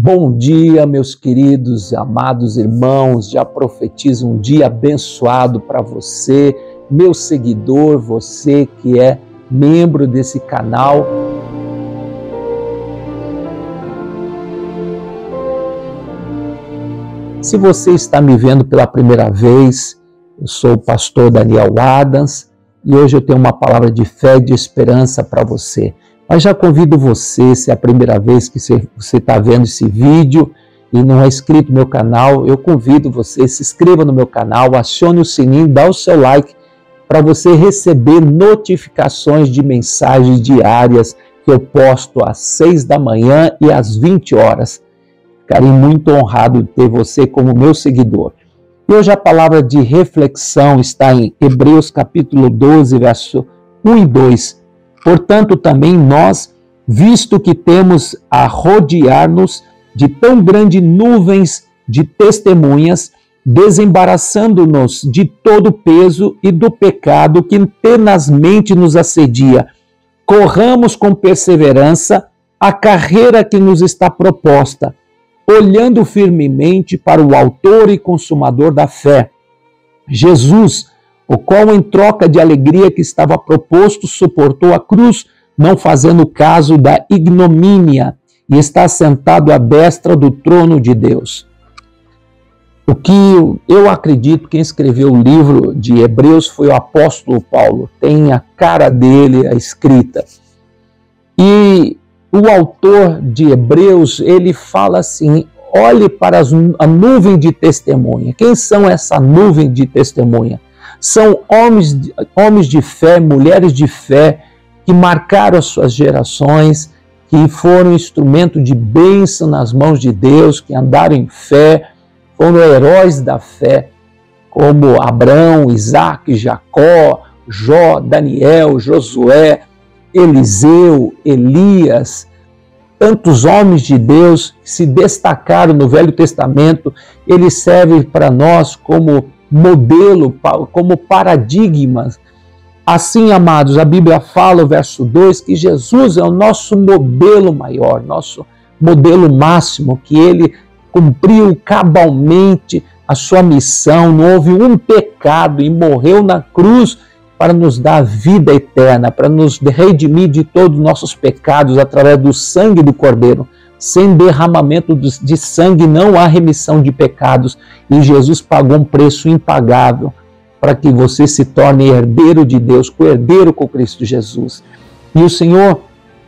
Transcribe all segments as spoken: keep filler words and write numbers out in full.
Bom dia, meus queridos, amados irmãos. Já profetizo um dia abençoado para você, meu seguidor, você que é membro desse canal. Se você está me vendo pela primeira vez, eu sou o pastor Daniel Adams e hoje eu tenho uma palavra de fé e de esperança para você. Mas já convido você, se é a primeira vez que você está vendo esse vídeo e não é inscrito no meu canal, eu convido você, se inscreva no meu canal, acione o sininho, dá o seu like para você receber notificações de mensagens diárias que eu posto às seis da manhã e às vinte horas. Ficarei muito honrado de ter você como meu seguidor. E hoje a palavra de reflexão está em Hebreus capítulo doze, verso um e dois. Portanto, também nós, visto que temos a rodear-nos de tão grandes nuvens de testemunhas, desembaraçando-nos de todo o peso e do pecado que tenazmente nos assedia, corramos com perseverança a carreira que nos está proposta, olhando firmemente para o autor e consumador da fé, Jesus, o qual, em troca de alegria que estava proposto, suportou a cruz, não fazendo caso da ignomínia, e está sentado à destra do trono de Deus. O que eu acredito, quem escreveu o livro de Hebreus foi o apóstolo Paulo, tem a cara dele, a escrita. E o autor de Hebreus, ele fala assim, olhe para as, a nuvem de testemunha. Quem são essa nuvem de testemunha? São homens, homens de fé, mulheres de fé, que marcaram as suas gerações, que foram instrumento de bênção nas mãos de Deus, que andaram em fé, foram heróis da fé, como Abraão, Isaac, Jacó, Jó, Daniel, Josué, Eliseu, Elias, tantos homens de Deus que se destacaram no Velho Testamento. Eles servem para nós como modelo, como paradigmas. Assim, amados, a Bíblia fala, o verso dois, que Jesus é o nosso modelo maior, nosso modelo máximo, que ele cumpriu cabalmente a sua missão, não houve um pecado e morreu na cruz para nos dar vida eterna, para nos redimir de todos os nossos pecados através do sangue do Cordeiro. Sem derramamento de sangue não há remissão de pecados, e Jesus pagou um preço impagável para que você se torne herdeiro de Deus, co-herdeiro com Cristo Jesus. E o Senhor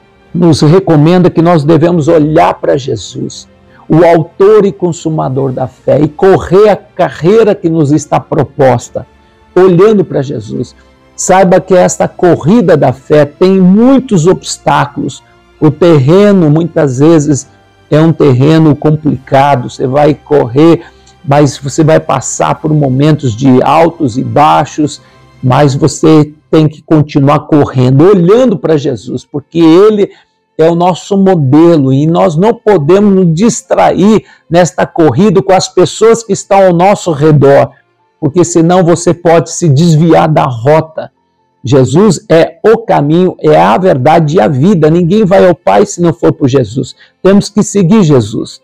nos recomenda que nós devemos olhar para Jesus, o autor e consumador da fé, e correr a carreira que nos está proposta, olhando para Jesus. Saiba que esta corrida da fé tem muitos obstáculos. O terreno, muitas vezes, é um terreno complicado. Você vai correr, mas você vai passar por momentos de altos e baixos, mas você tem que continuar correndo, olhando para Jesus, porque Ele é o nosso modelo e nós não podemos nos distrair nesta corrida com as pessoas que estão ao nosso redor, porque senão você pode se desviar da rota. Jesus é o caminho, é a verdade e a vida. Ninguém vai ao Pai se não for por Jesus. Temos que seguir Jesus.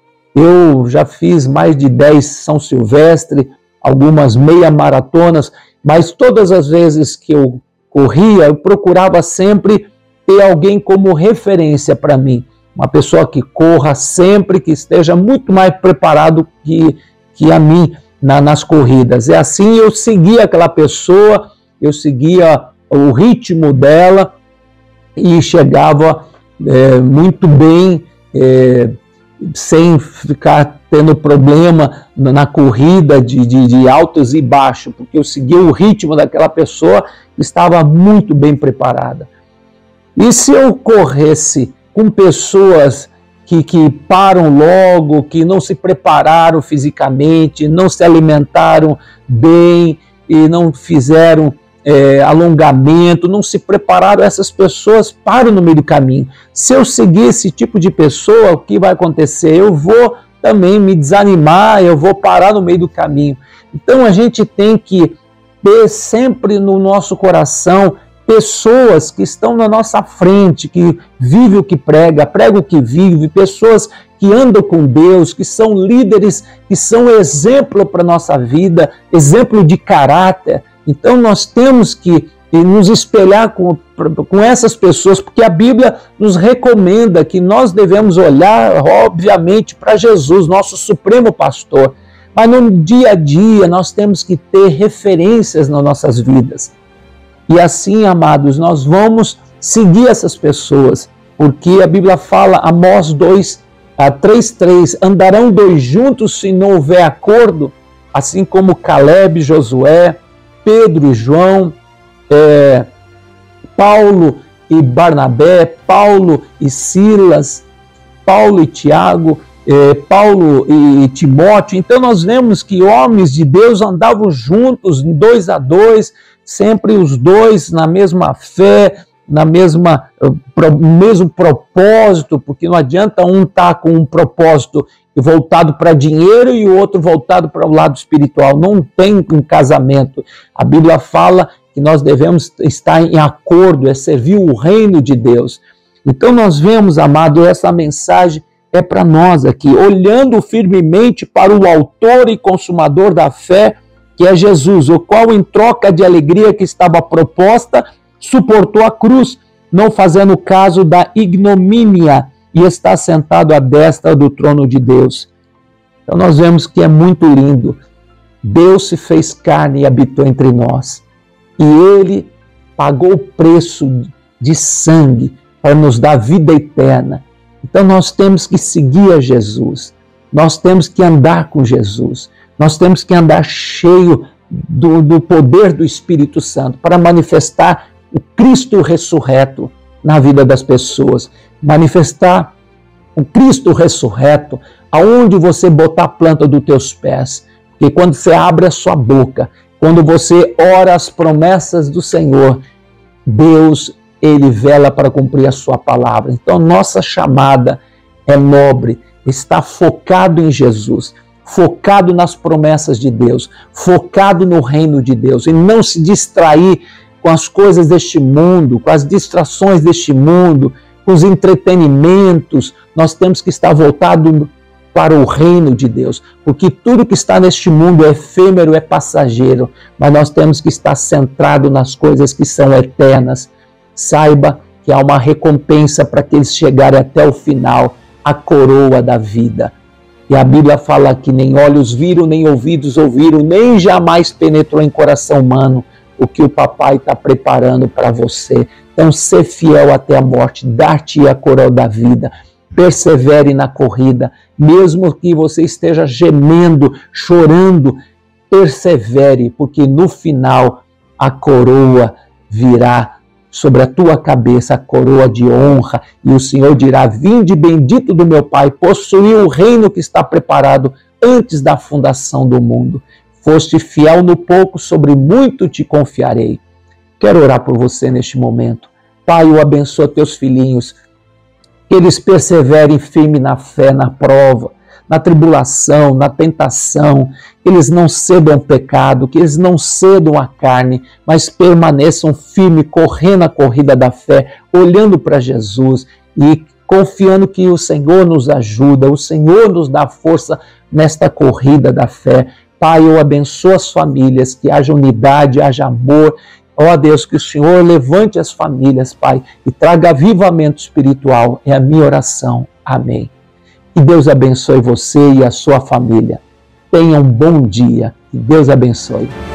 Eu já fiz mais de dez São Silvestre, algumas meia maratonas, mas todas as vezes que eu corria, eu procurava sempre ter alguém como referência para mim. Uma pessoa que corra sempre, que esteja muito mais preparado que, que a mim na, nas corridas. É assim, eu seguia aquela pessoa, eu seguia o ritmo dela e chegava é, muito bem, é, sem ficar tendo problema na corrida de, de, de altos e baixos, porque eu seguia o ritmo daquela pessoa que estava muito bem preparada. E se eu corresse com pessoas que, que param logo, que não se prepararam fisicamente, não se alimentaram bem e não fizeram É, alongamento, não se prepararam, essas pessoas param no meio do caminho. Se eu seguir esse tipo de pessoa, o que vai acontecer? Eu vou também me desanimar, eu vou parar no meio do caminho. Então a gente tem que ter sempre no nosso coração pessoas que estão na nossa frente, que vive o que prega, prega o que vive, pessoas que andam com Deus, que são líderes, que são exemplo para a nossa vida, exemplo de caráter. Então nós temos que nos espelhar com, com essas pessoas, porque a Bíblia nos recomenda que nós devemos olhar, obviamente, para Jesus, nosso supremo pastor. Mas no dia a dia nós temos que ter referências nas nossas vidas. E assim, amados, nós vamos seguir essas pessoas, porque a Bíblia fala, Amós dois, três, três, andarão dois juntos se não houver acordo, assim como Caleb, Josué, Pedro e João, é, Paulo e Barnabé, Paulo e Silas, Paulo e Tiago, é, Paulo e Timóteo. Então nós vemos que homens de Deus andavam juntos, dois a dois, sempre os dois na mesma fé, na mesma, no mesmo propósito, porque não adianta um estar com um propósito voltado para dinheiro e o outro voltado para o lado espiritual. Não tem um casamento. A Bíblia fala que nós devemos estar em acordo, é servir o reino de Deus. Então nós vemos, amado, essa mensagem é para nós aqui, olhando firmemente para o autor e consumador da fé, que é Jesus, o qual em troca de alegria que estava proposta, suportou a cruz, não fazendo caso da ignomínia, e está sentado à destra do trono de Deus. Então nós vemos que é muito lindo. Deus se fez carne e habitou entre nós. E Ele pagou o preço de sangue para nos dar vida eterna. Então nós temos que seguir a Jesus. Nós temos que andar com Jesus. Nós temos que andar cheio do, do poder do Espírito Santo para manifestar o Cristo ressurreto na vida das pessoas. Manifestar o Cristo ressurreto aonde você botar a planta dos teus pés. Porque quando você abre a sua boca, quando você ora as promessas do Senhor, Deus, Ele vela para cumprir a sua palavra. Então nossa chamada é nobre, está focado em Jesus, focado nas promessas de Deus, focado no reino de Deus, e não se distrair com as coisas deste mundo, com as distrações deste mundo, com os entretenimentos. Nós temos que estar voltado para o reino de Deus, porque tudo que está neste mundo é efêmero, é passageiro, mas nós temos que estar centrado nas coisas que são eternas. Saiba que há uma recompensa para aqueles chegarem até o final, a coroa da vida. E a Bíblia fala que nem olhos viram, nem ouvidos ouviram, nem jamais penetrou em coração humano o que o papai está preparando para você. Então, ser fiel até a morte, dar-te a coroa da vida. Persevere na corrida, mesmo que você esteja gemendo, chorando, persevere, porque no final a coroa virá sobre a tua cabeça, a coroa de honra, e o Senhor dirá: vinde bendito do meu Pai, possuí o reino que está preparado antes da fundação do mundo. Foste fiel no pouco, sobre muito te confiarei. Quero orar por você neste momento. Pai, eu abençoo teus filhinhos, que eles perseverem firme na fé, na prova, na tribulação, na tentação, que eles não cedam ao pecado, que eles não cedam à carne, mas permaneçam firmes, correndo a corrida da fé, olhando para Jesus e confiando que o Senhor nos ajuda, o Senhor nos dá força nesta corrida da fé. Pai, eu abençoo as famílias, que haja unidade, haja amor. Ó Deus, que o Senhor levante as famílias, Pai, e traga avivamento espiritual. É a minha oração. Amém. Que Deus abençoe você e a sua família. Tenha um bom dia. Que Deus abençoe.